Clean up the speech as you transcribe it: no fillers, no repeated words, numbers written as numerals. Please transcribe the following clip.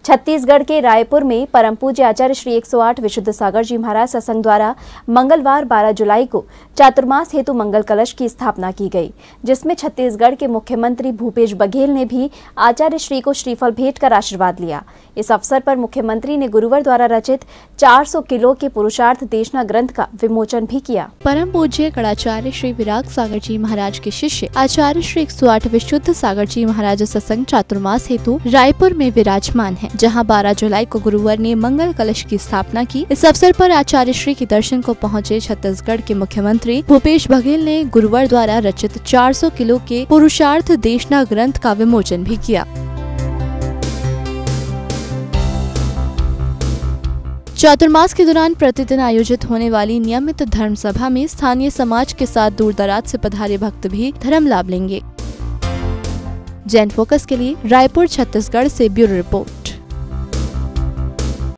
छत्तीसगढ़ के रायपुर में परम पूज्य आचार्य श्री 108 विशुद्ध सागर जी महाराज सत्संग द्वारा मंगलवार 12 जुलाई को चातुर्मास हेतु मंगल कलश की स्थापना की गई, जिसमें छत्तीसगढ़ के मुख्यमंत्री भूपेश बघेल ने भी आचार्य श्री को श्रीफल भेंट कर आशीर्वाद लिया। इस अवसर पर मुख्यमंत्री ने गुरुवर द्वारा रचित 400 किलो के पुरुषार्थ देशना ग्रंथ का विमोचन भी किया। परम पूज्य गणाचार्य श्री विराग सागर जी महाराज के शिष्य आचार्य श्री 108 विशुद्ध सागर जी महाराज सत्संग चातुर्मास हेतु रायपुर में विराजमान है, जहां 12 जुलाई को गुरुवर ने मंगल कलश की स्थापना की। इस अवसर पर आचार्य श्री के दर्शन को पहुंचे छत्तीसगढ़ के मुख्यमंत्री भूपेश बघेल ने गुरुवर द्वारा रचित 400 किलो के पुरुषार्थ देशना ग्रंथ का विमोचन भी किया। चातुर्मास के दौरान प्रतिदिन आयोजित होने वाली नियमित धर्म सभा में स्थानीय समाज के साथ दूर दराज से पधारे भक्त भी धर्म लाभ लेंगे। जैन फोकस के लिए रायपुर छत्तीसगढ़ से ब्यूरो रिपोर्ट।